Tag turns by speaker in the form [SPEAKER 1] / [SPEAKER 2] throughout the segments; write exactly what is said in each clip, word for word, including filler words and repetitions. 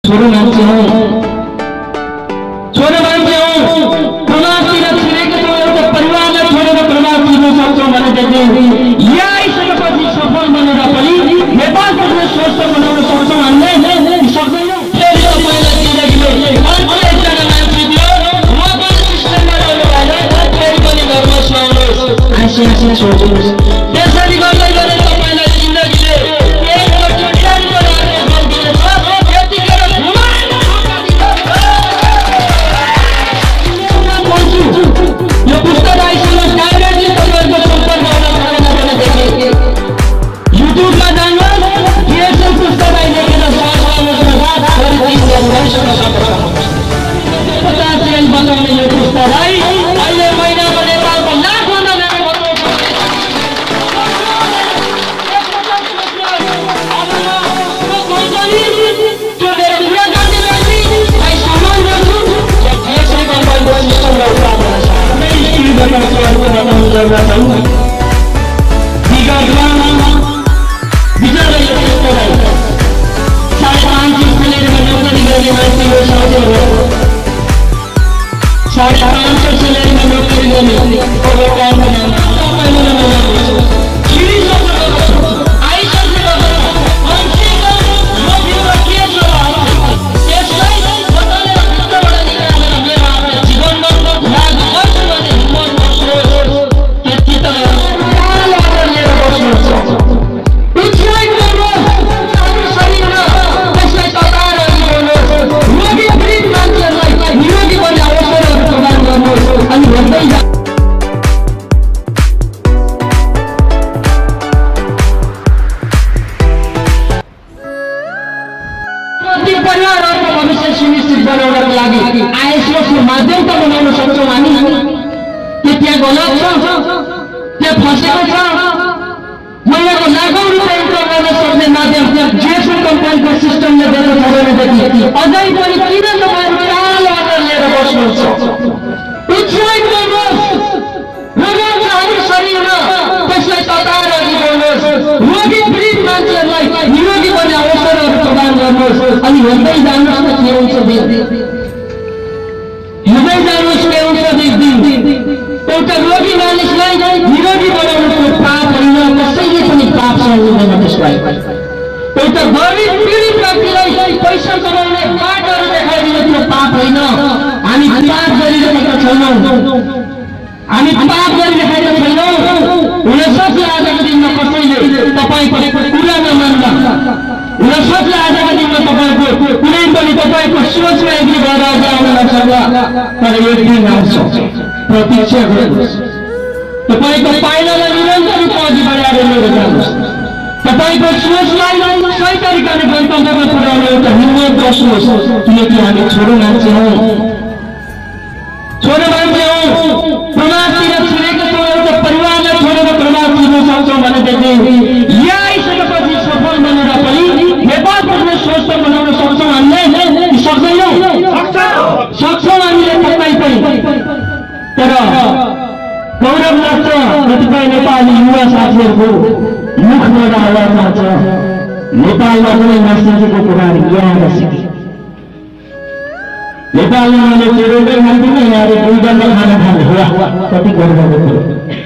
[SPEAKER 1] छोरो मान्छे हौ, छोरो मान्छे हौ, प्रवासतिर छिरेको छौ, एउटा परिवारलाई छोडेर प्रवास छिर्न सक्छौ भनेदेखि यहाँ आइसकेपछि सफल बनेर पनि नेपाल पुग्ने सोच बनाउन सक्छौ हामीले सक्दैनौँ। फेरि तपाईँलाई जिन्दगीले अर्को एकजना मान्छे दियो, म पनि सिस्टममा रहनु भएन, फेरि पनि घरमा सुहाउनुहोस्, हाँसी हाँसी छोड्नुहोस्। त्यसरी गर्दै गर्दै तपाईँलाई जिन्दगीले यो पुस्तक आइसकेपछि डाइरेक्टली तपाईँको सम्पर्क गर्न सक्दैन भनेदेखि युट्युबमा जानुहोस्, डिएसएल पुस्तक आइसकेर सर्च गर्नुहोस्, पचास रियल बचाउने यो पुस्तकलाई अहिले महिनाको नेपालको लाखभन्दा धेरै साढ़े पाँच सौ सैलरी में नौकरी करनी और काम बनाना पहले ना चीज आई सबसे हमसे लोग ये रखिए जो इस लाइन बताने कितना बड़ा निकाल मेरा जीवन में भाग वर्ष में हिम्मत के कितना काल और ये बस कुछ नहीं करो शरीर ना कैसे पता रही हो रोगी फ्री मान के लाइफ निरोगी बनाओ अनि भन्दै जा कति परिवारहरूको भविष्य सुनिश्चित बनाउनको लागि आइएसओको माध्यम त बनाउन सक्छौँ हामी के त्यहाँ गलत छ, त्यहाँ फसेको छ। महिनाको लाखौँ रुपियाँ इन्कम गर्न सक्ने माध्यम जिएसएल कम्पनीको सिस्टमले दिएको छ भनेदेखि अझै पनि किन तपाईँहरू कालो अर्डर लिएर बस्नुहुन्छ? उच्चाइ गर्नुहोस्, रोगहरू शरीरमा त्यसलाई तताएर दिनुहोस्, रोगी पीडित मान्छेहरूलाई निरोगी बन्ने अवसरहरू प्रदान गर्नुहोस्। अनि भन्दै जानुहोस् न के हुन्छ दिन, हुँदै जानुहोस् के हुन्छ दिन। एउटा रोगी मानिसलाई निरोगी बनाउनुको पाप होइन, कसैले पनि पाप सहँदैन त्यसलाई। एउटा गरिब पीडित व्यक्तिलाई पैसा कमाउने बाटोहरू देखाइदिनु त्यो पाप होइन। हामी पाप गरिरहेका छैनौँ, हामी पाप गरिरहेका छैनौँ। हुनसक्छ आजको दिनमा कसैले तपाईँको कुरा नमान्दा, हुनसक्छ आजको दिनमा तपाईँको कुनै पनि तपाईँको सोचमा एग्री भएर अझ आउन नसक्ला, तर एक दिन आउँछ, प्रतीक्षा गर्नुहोस्। तपाईँको पाइलालाई निरन्तर रूपमा अघि बढाएर लिएर जानुहोस्। तपाईँको सोचलाई सही तरिकाले गन्तव्यमा पुर्याउने एउटा हिम्मत बस्नुहोस्, किनकि हामी छोरो मान्छे हौ, छोरो मान्छे हौ, प्रवासतिर छिरेको छौ, एउटा परिवारलाई छोडेर प्रवास छिर्न सक्छौ भनेदेखि यहाँ आइसकेपछि सफल बनेर पनि नेपाल पुग्ने सोच बनाउन सक्छौँ हामीले सक्दैनौँ। सक्छौँ हामीले पक्कै पनि, तर गौरव लाग्छ कतिपय नेपाली युवा साथीहरूको मुखबाट आवाज आउँछ नेपालमा कुनै नसिकेको कुराहरू यहाँ सिके, नेपालमा मैले चेरोकै खान्थेन, यहाँले दुई डल्ला खाना खाने हो, कति गर्वको कुरो।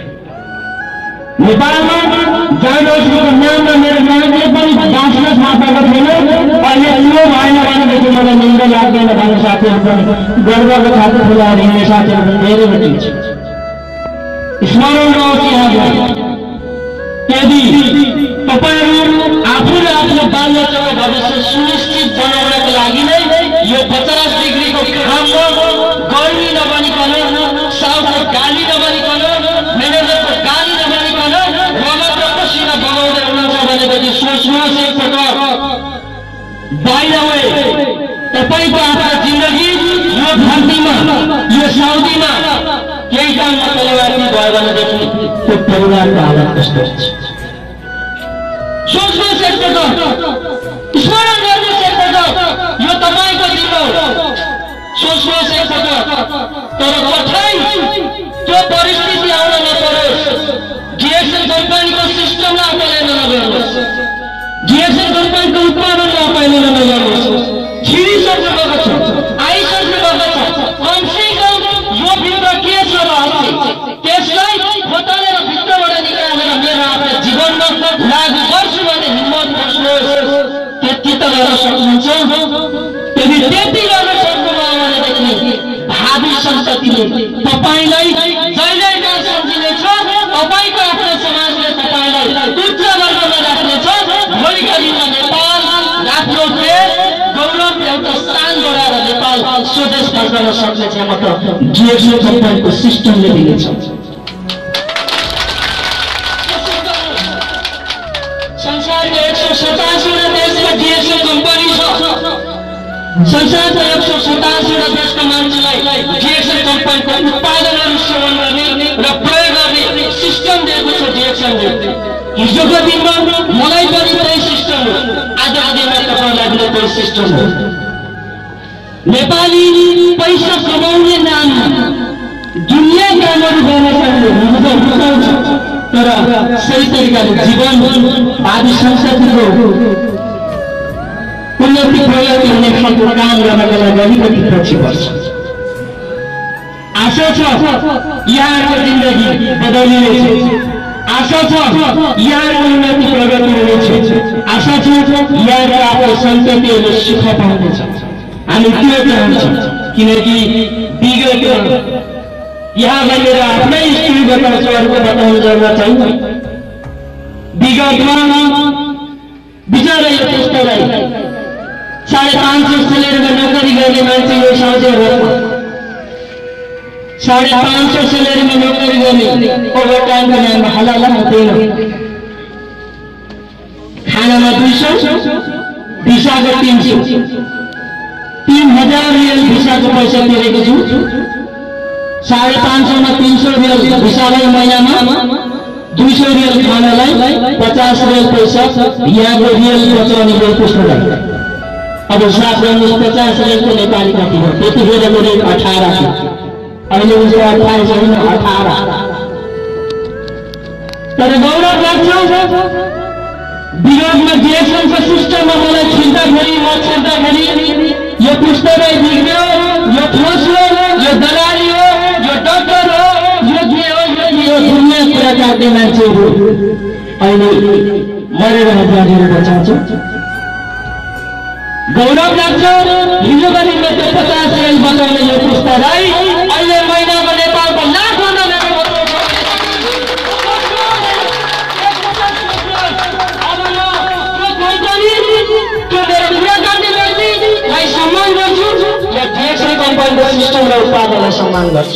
[SPEAKER 1] नेपालमा जानुहोस् नाम र मेरो गाउँले पनि बाँच्न थाहा पाएको छैन, अहिले यो भएन भनेदेखि मलाई निन्द्रा लाग्दैन भन्ने साथीहरू पनि गर्वको खातिर खुलाएर हिँड्ने साथीहरू पनि धेरै भेटिन्छ। स्मरण रहोस् यहाँबाट, यदि तपाईँहरू आफूले आफ्नो बालबच्चाको भविष्य सुनिश्चित बनाउनको लागि नै यो पचास डिग्रीको घाममा गर्मी नबनिकन, साउको गाली नबनिकन, म्यानेजरको गाली नबनिकन रगत र पसिना बगाउँदै हुनुहुन्छ भनेदेखि सोच्नुहोस् एकपटक। बाहिर तपाईँको आफ्नो जिन्दगी यो धरतीमा, यो साउदीमा केही काममा परिवर्तन भयो भनेदेखि त्यो परिवारको हालत कस्तो हुन्छ सोच्नुहोस् एकपटक, स्मरण गर्नुहोस् एकपटक, यो तपाईँको जिम्मा हो। सोच्नुहोस् एकपटक, तर कठै त्यो परिस्थिति आउन नपरोस्, जिएसएल कम्पनीको सिस्टमलाई अपनाउन नगर्नुहोस्, जिएसएल कम्पनीको उत्पादनलाई अपनाउन नगर्नुहोस्। गर्न सक्नुहुन्छ यदि त्यति गर्न सक्नुभयो भनेदेखि भावी सन्ततिले तपाईलाई जहिल्यै सम्झिनेछ तपाईको आफ्नो समाजले तपाईलाई उच्च वर्गमा राख्नेछ भोलिका दिनमा नेपाल आफ्नो देश गौरव एउटा स्थान बढाएर नेपाल स्वदेश फर्कन सक्ने क्षमता जिएसओ कम्पनीको सिस्टमले दिनेछ संसारको एक सौ सतासीवटा देशमा जिएसओ कम्पनी छ संसारको एक सौ सतासीवटा देशका मान्छेलाई जिएसओ कम्पनीको उत्पादनहरू सेवन गर्ने र प्रयोग गर्ने सिस्टम दिएको छ जिएसओले हिजोको दिनमा मलाई पनि त्यही सिस्टम हो आजको दिनमा तपाईँलाई पनि त्यही सिस्टम हो नेपाली पैसा कमाउने नाममा दुनिया कामहरू गर्न सक्ने रुचाउँछ तर सही तरिकाले जीवन आदि संस्कृतिको उन्नति प्रगति हुने खालको काम गर्नका लागि अलिकति पछि पर्छ आशा छ यहाँको जिन्दगी बदलिनेछ आशा छ यहाँको उन्नति प्रगति हुनेछ आशा छ यहाँको आफ्नो सन्ततिहरूले सुख पाउनेछ हामी त्यो चाहन्छौँ किनकि विगत यहाँलाई मेरो आफ्नै स्टोरी बताउँछु अर्को बताउनु जरुरत छैन विगतमा बिचरा यो पुस्तकलाई साढे पाँच सौ सेलेरीमा नोकरी गर्ने मान्छे यो साउदीमा साढे पाँच सौ सेलेरीमा नोकरी गर्ने ओभर टाइमको नाममा हलाला हुँदैन खानामा दुई सौ भिसाको तीन सौ तीन हजार रियल भिसाको पैसा तिरेको छु साढे पाँच सौ में तीन सौ रियल भिसालाई महीनामा दुई सौ रियल खानालाई पचास रियल पैसा यहाँको रियल बचाउने रियल पुस्तकलाई अब सात गर्नुहोस् पचास रियलको नेपाली कति हो त्यतिखेर मेरो अठार थियो अहिले उसको अठाइस होइन अठार तर गौरव लाग्छ विगतमा जिएसएमको सिस्टममा मलाई छिर्दाखेरि म छिर्दाखेरि यो पुस्तकलाई बिग्रियो यो ठोस्यो यो दलाली हो यो डक्टर हो यो के हो यो दुनियाँ कुरा काट्ने मान्छेहरू अहिले मरेर जानेर बचाउँछ गौरव लाग्छ हिजो पनि मेरो पचास रियल बचाउने यो पुस्तकलाई अहिले महिनाको नेपालको लाखौँ सिस्टम र उत्पादनलाई सम्मान गर्छ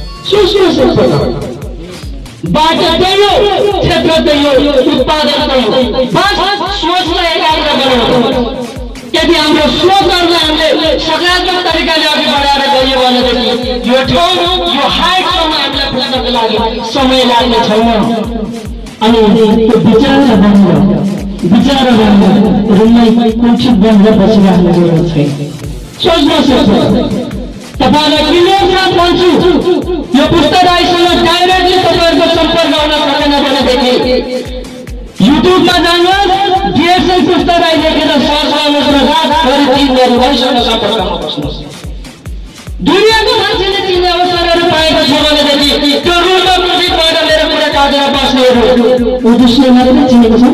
[SPEAKER 1] बाटो त्यही हो क्षेत्र त्यही हो उत्पादन त्यही हो बस सोचलाई एकाग्र बनाउनु यदि हाम्रो सोचहरूलाई हामीले सकारात्मक तरिकाले अघि बढाएर गयो भनेदेखि यो ठाउँ यो हाइटसम्म हामीलाई पुग्नको लागि समय लाग्ने छैन अनि त्यो विचार बन्द विचार बन्द रुमलाई कुण्ठित बनेर बसिराख्ने जरुरत छैन सोच्न सक्छ तपाईलाई क्लियर साथ भन्छु यो पुस्तकालयसँग डाइरेक्टली तपाईहरुको सम्पर्क हुन सकेन भनेदेखि युट्युबमा जानुहोस् जिएसएल पुस्तकालय लेखेर सर्च गर्नुहोस् र रातभरि दिनभरि भइसकेर सम्पर्कमा बस्नुहोस् दुनियाँको मान्छेले चिन्ने अवसरहरू पाएको छ भनेदेखि त्यो रुममा कुदित भएर मेरो कुरा काटेर बस्नेहरू उद्देश्य मात्रै चिनेको छ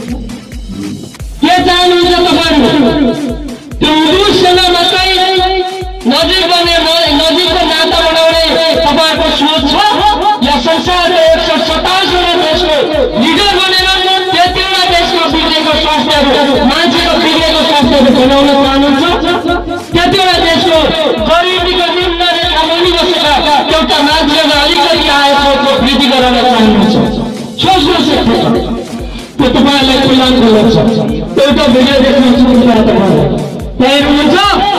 [SPEAKER 1] के चाहनुहुन्छ तपाईहरु त्यो उद्देश्यमा मात्रै नजिक बने नजिकको नाता बनाउने तपाईहरुको सोच छ या संसारको एक सौ सतासीवटा देशको लिडर बनेर त्यतिवटा देशको बिग्रेको स्वास्थ्यहरू मान्छेको बिग्रेको स्वास्थ्यहरू बनाउन चाहनुहुन्छ त्यतिवटा देशको गरिबीको निम्न रेखा मुनि बसेका एउटा मान्छेको अलिकति आय स्रोतको वृद्धि गराउन चाहनुहुन्छ सोच्नुहोस् त्यो तपाईहरुलाई कल्याणको लक्ष्य एउटा भिडियो देख्न सुरु गरेर तपाईहरु तयार हुनुहुन्छ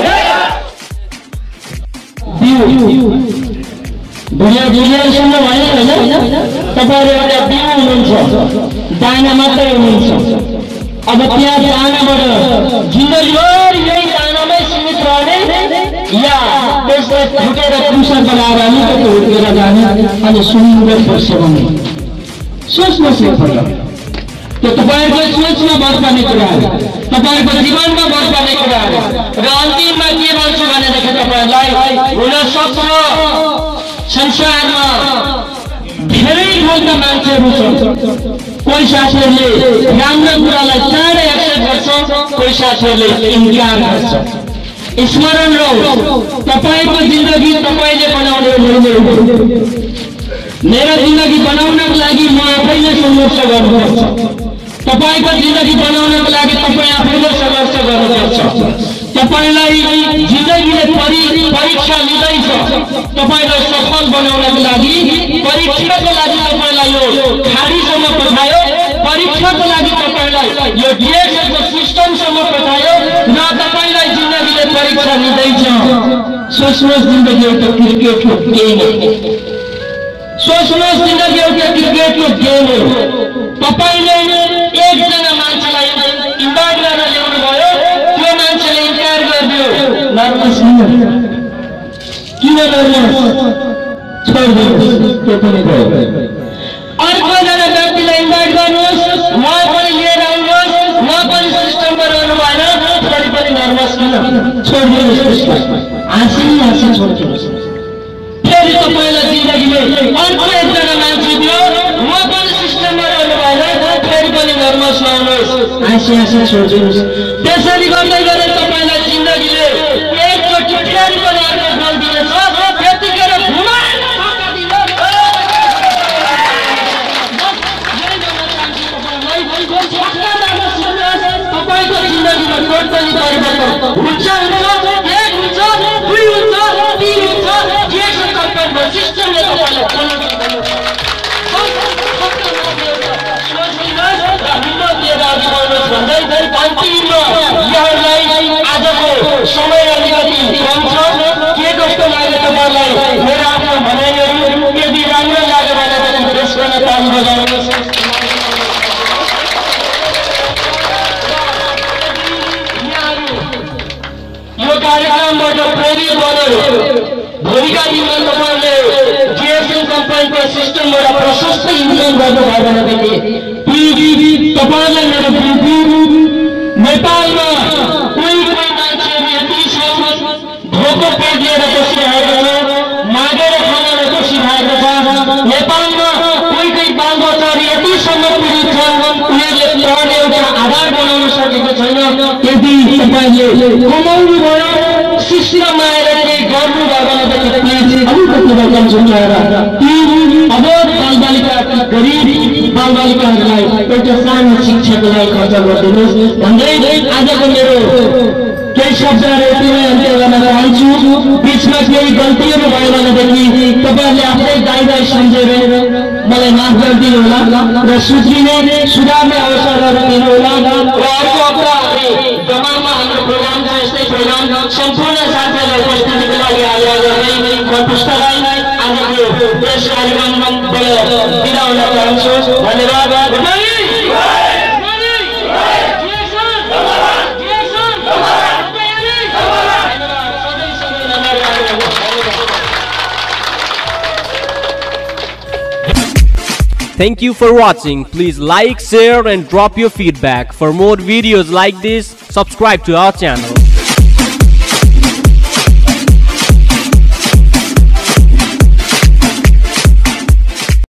[SPEAKER 1] भुलिया भुलियासम्म भने होइन तपाईहरु एउटा बिउ हुनुहुन्छ दाना मात्रै हुनुहुन्छ अब त्यहाँ दानाबाट जिन्दगीभर यही दानामै सीमित रहने या त्यसलाई फुटेर पुसा बनाएर अलिकति हुर्केर जाने अनि सुन्दर वर्ष बन्ने सोच्नुहोस् एकपल्ट त्यो तपाईहरुको सोचमा भर पर्ने कुराहरू तपाईहरुको जीवनमा भर पर्ने कुराहरू र अन्तिममा के भन्छु भनेदेखि तपाईहरुलाई हुन सक्छ संसारमा धेरै खालका मान्छेहरू छन् कोही साथीहरूले राम्रो कुरालाई चाँडै एक्सेप्ट गर्छ गर्छ, कोही साथीहरूले इन्कार गर्छ। स्मरण रहोस्, तपाईको जिन्दगी तपाईले बनाउने होइन। मेरो जिन्दगी बनाउनको लागि म आफैले सङ्घर्ष गर्नुपर्छ। तपाईको जिन्दगी बनाउनको लागि तपाईँ आफैले सङ्घर्ष गर्नुपर्छ। तपाईलाई जिन्दगीले परीक्षा लिँदैछ। तपाईलाई सफल बनाउनको लागि परीक्षाको लागि तपाईलाई यो खाडीसम्म पठायो, परीक्षाको लागि तपाईलाई यो डिएसएको सिस्टमसम्म पठायो र तपाईलाई जिन्दगीले परीक्षा लिँदैछ। सोच्नुहोस् जिन्दगी एउटा क्रिकेटको गेम हो। सोच्नुहोस् जिन्दगी एउटा क्रिकेटको गेम हो। तपाईले एकजना मान्छेलाई इन्भाइट गरेर ल्याउनु भयो, त्यो मान्छेले इन्कार गरिदियो, नर्भस किन नर्भस छोडिदिनुहोस्, त्यो पनि भयो। अर्कोजना व्यक्तिलाई इन्भाइट गर्नुहोस्, उहाँ पनि लिएर आउनुहोस्, उहाँ पनि सिस्टममा रहनु भएन, फेरि पनि नर्भस किन छोडिदिनुहोस्, त्यसलाई हाँसी हाँसी छोडिदिनुहोस्। फेरि तपाईँलाई जिन्दगीले अर्को एकजना मान्छे दियो, उहाँ पनि सिस्टममा रहनु भएन, फेरि पनि नर्भस नहुनुहोस्, हाँसी हाँसी छोडिदिनुहोस्। त्यसरी गर्दै गर्दै तपाईँलाई जिन्दगीले एकचोटि फेरि पनि अर्को फल दिनेछ। त्यतिखेर घुमाएर धोका दिनुहोस्। तपाईँको जिन्दगीमा टोटली परिवर्तन हुन्छ, एक हुन्छ, दुई हुन्छ, तीन हुन्छ, जेको कम्पनीमा सिस्टमले तपाईँलाई आजको समय अलिकति कम छ। के कस्तो लाग्यो तपाईँलाई मेरो आफ्नो भनाइहरू? यदि राम्रो लाग्यो भने प्रेस गर्न ताली बजाउनुहोस्। यो कार्यक्रमबाट प्रेरित बनेर भोलिका दिनमा तपाईँले जिएसएम कम्पनीको सिस्टमबाट प्रशस्त इन्कम गर्नुभयो भनेदेखि तपाईँलाई मेरो बिन्ती, नेपालमा कोही कोही मान्छेहरू यति छ धोको पेट लिएर बसिरहेको छ, मागेर खानाले बसिरहेको छ। नेपालमा कोही कोही बालबच्चाहरू यतिसम्म पीडित छ, उनीहरूले पढ्ने एउटा आधार बनाउन सकेको छैन। यदि तपाईँले कमाउनु भयो, सिस्टममा आएर केही गर्नुभयो भनेदेखि प्लिज अलिकति रकम जुटाएर अब बालबालिका गरिब बालबालिकाहरूलाई एउटा सानो शिक्षाको लागि खर्च गरिदिनुहोस् भन्दै आजको मेरो केही शब्दहरू यतिमै अन्त्य गर्न चाहन्छु। बिचमा केही गल्तीहरू भयो भनेदेखि तपाईँहरूले आफ्नै दाइ दाइ सम्झेर मलाई माफ गरिदिनु होला र सुध्रिने सुधार्ने अवसरहरू दिनु होला। र अर्को हप्ता हामी दमालमा हाम्रो प्रोग्राम छ, यस्तै प्रोग्राम सम्पूर्ण साथीहरूलाई उपस्थितिको लागि आग्रह गर्दै म पुस्तकालय आजको प्रेस कार्यक्रमबाट बिदा हुन चाहन्छु। धन्यवाद।
[SPEAKER 2] Thank you for watching. Please like, share and drop your feedback. For more videos like this, subscribe to our channel.